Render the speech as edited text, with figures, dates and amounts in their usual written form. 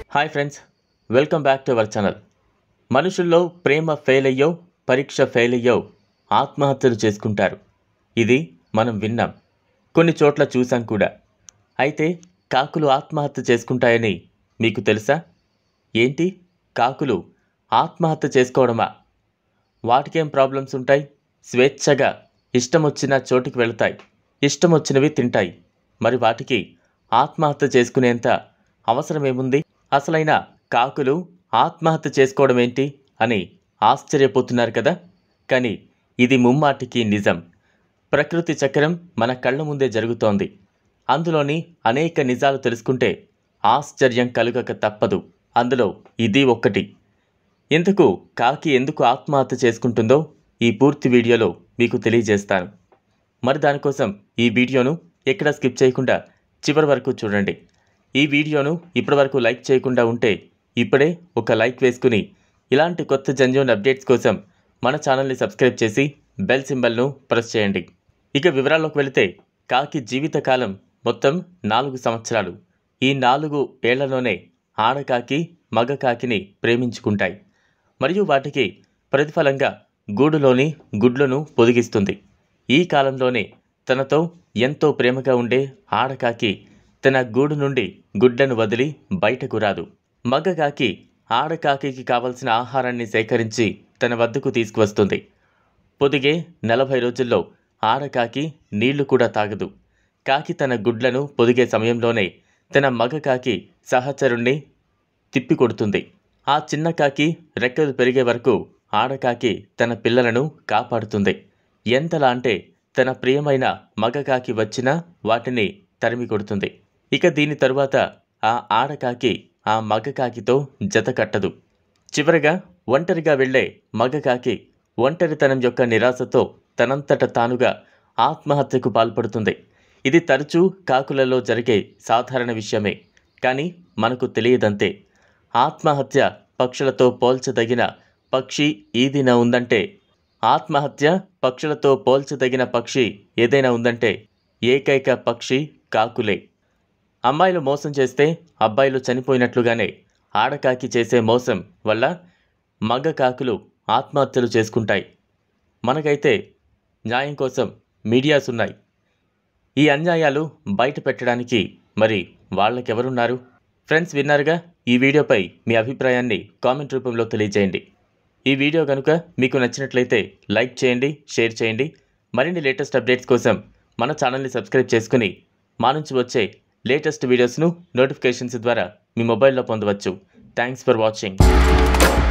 Hi friends, welcome back to our channel. మనుషుల్లో ప్రేమ fail అయ్యో, పరీక్ష ఫెయిల్ అయ్యో ఆత్మహత్యలు చేసుకుంటారు. ఇది మనం విన్నాం, కొన్ని చోట్ల చూసాం కూడా. అయితే కాకులు ఆత్మహత్య చేసుకుంటాయని మీకు తెలుసా? ఏంటి, కాకులు ఆత్మహత్య చేసుకోవడమా? వాటికేం ప్రాబ్లమ్స్ ఉంటాయి? స్వేచ్ఛగా ఇష్టం వచ్చిన చోటికి వెళతాయి, ఇష్టం వచ్చినవి తింటాయి. మరి వాటికి ఆత్మహత్య చేసుకునేంత అవసరమేముంది? అసలైన కాకులు ఆత్మహత్య చేసుకోవడం ఏంటి అని ఆశ్చర్యపోతున్నారు కదా. కానీ ఇది ముమ్మాటికి నిజం. ప్రకృతి చక్రం మన కళ్ళ ముందే జరుగుతోంది. అందులోని అనేక నిజాలు తెలుసుకుంటే ఆశ్చర్యం కలుగక తప్పదు. అందులో ఇది ఒక్కటి. ఇంతకు కాకి ఎందుకు ఆత్మహత్య చేసుకుంటుందో ఈ పూర్తి వీడియోలో మీకు తెలియజేస్తాను. మరి దానికోసం ఈ వీడియోను ఎక్కడా స్కిప్ చేయకుండా చివరి వరకు చూడండి. ఈ వీడియోను ఇప్పటివరకు లైక్ చేయకుండా ఉంటే ఇప్పుడే ఒక లైక్ వేసుకుని ఇలాంటి కొత్త జంజోన్ అప్డేట్స్ కోసం మన ఛానల్ని సబ్స్క్రైబ్ చేసి బెల్ సింబల్ను ప్రెస్ చేయండి. ఇక వివరాల్లోకి వెళితే, కాకి జీవితకాలం మొత్తం 4 సంవత్సరాలు. ఈ 4 ఏళ్లలోనే ఆడకాకి మగ కాకిని ప్రేమించుకుంటాయి. మరియు వాటికి ప్రతిఫలంగా గూడులోని గుడ్లను పొదిగిస్తుంది. ఈ కాలంలోనే తనతో ఎంతో ప్రేమగా ఉండే ఆడకాకి తన గూడు నుండి గుడ్లను వదిలి బయటకు రాదు. మగ కాకి ఆడకాకి కావలసిన ఆహారాన్ని సేకరించి తన వద్దకు తీసుకువస్తుంది. పొదిగే 40 రోజుల్లో ఆడకాకి నీళ్లు కూడా తాగదు. కాకి తన గుడ్లను పొదిగే సమయంలోనే తన మగ కాకి సహచరుణ్ణి తిప్పికొడుతుంది. ఆ చిన్న కాకి రెక్కలు పెరిగే వరకు ఆడకాకి తన పిల్లలను కాపాడుతుంది. ఎంతలా అంటే తన ప్రియమైన మగ కాకి వచ్చినా వాటిని తరిమి కొడుతుంది. ఇక దీని తరువాత ఆ ఆడకాకి ఆ మగ కాకితో జత కట్టదు. చివరగా ఒంటరిగా వెళ్లే మగ కాకి ఒంటరితనం యొక్క నిరాశతో తనంతట తానుగా ఆత్మహత్యకు పాల్పడుతుంది. ఇది తరచూ కాకులలో జరిగే సాధారణ విషయమే. కానీ మనకు తెలియదంతే. ఆత్మహత్య పక్షులతో పోల్చదగిన పక్షి ఏదైనా ఉందంటే ఏదైనా ఉందంటే ఏకైక పక్షి కాకులే. అమ్మాయిలు మోసం చేస్తే అబ్బాయిలు చనిపోయినట్లుగానే ఆడకాకి చేసే మోసం వల్ల మగ కాకులు ఆత్మహత్యలు చేసుకుంటాయి. మనకైతే న్యాయం కోసం మీడియాస్ ఉన్నాయి. ఈ అన్యాయాలు బయట పెట్టడానికి మరి వాళ్ళకెవరున్నారు? ఫ్రెండ్స్, విన్నారుగా. ఈ వీడియోపై మీ అభిప్రాయాన్ని కామెంట్ రూపంలో తెలియజేయండి. ఈ వీడియో కనుక మీకు నచ్చినట్లయితే లైక్ చేయండి, షేర్ చేయండి. మరిన్ని లేటెస్ట్ అప్డేట్స్ కోసం మన ఛానల్ని సబ్స్క్రైబ్ చేసుకుని మా నుంచి వచ్చే లేటెస్ట్ వీడియోస్ను నోటిఫికేషన్స్ ద్వారా మీ మొబైల్లో పొందవచ్చు. Thanks for watching.